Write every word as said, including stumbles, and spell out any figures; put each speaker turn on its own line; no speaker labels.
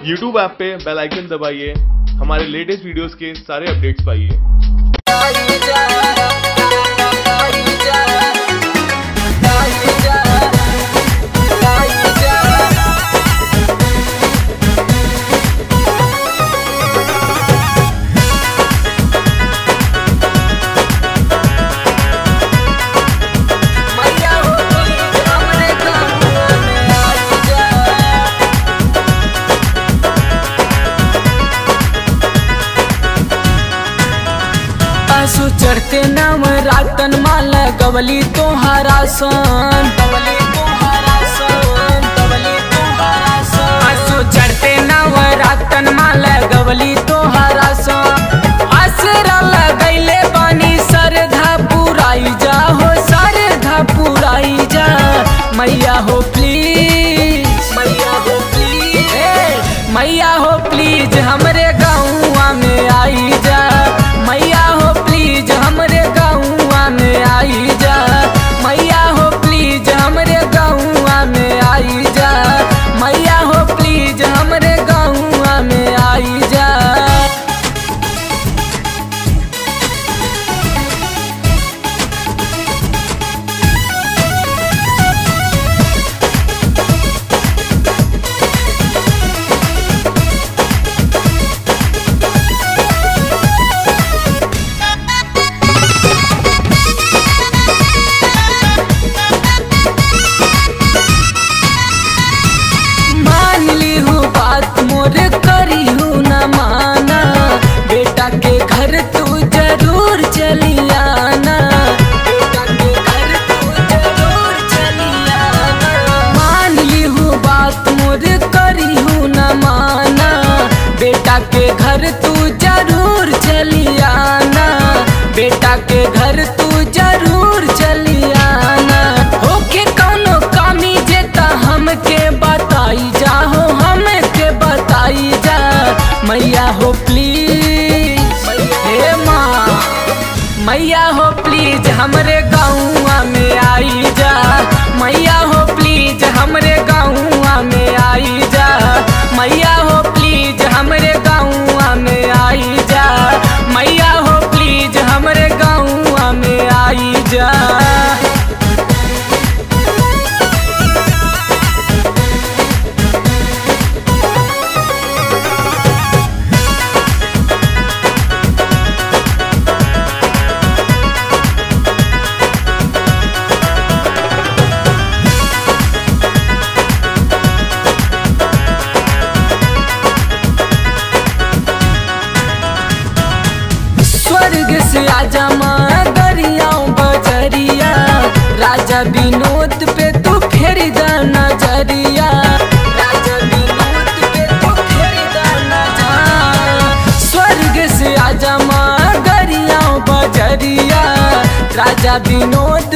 YouTube app पे bell icon दबाइए, हमारे लेटेस्ट वीडियोस के सारे अपडेट्स पाइए।
आंसू चढ़ते नव रातन माल गवली तोहारा सन, आंसू चढ़ते नव रातन माल गवली तोहारा सन। आसरा लगैले बानी सरधा पुराई जा हो, सरधा पुराई जा। मैया हो प्लीज, मैया हो प्लीज, मैया हो प्लीज हमरे गाँव में आई जा। मैया हो प्लीज हमरे गाँव में आई जा। मैया हो प्लीज हमरे गाँव में आई जा। मैया हो प्लीज हमरे गाँव में आई जा। करी हूँ न माना, बेटा के घर तू जरूर चली आना, बेटा के घर तू जरूर चली आना। मान ली हूँ बात मोर करी हूँ न माना, बेटा के घर तू जरूर चली आना, बेटा के घर तू जरूर चली आना। होके कौनो कमी जेता हमके बताई जाहो, हमके बताई जा। मैया हो प्लीज, हे माँ, मैया हो प्लीज हमरे गाँव में आई जा। मैया हो प्लीज हमरे गाँव में आई जा। मैया हो प्लीज हमरे गाँव में आई जा। मैया हो प्लीज हमरे गाँव में आई जा। स्वर्ग से आजा माँ दरियाओं बजरिया, राजा विनोद पे तू फेर दा नजरिया, राजा विनोद पे तू फेर दा नजरिया। स्वर्ग से आजा माँ दरियाओं बजरिया, राजा विनोद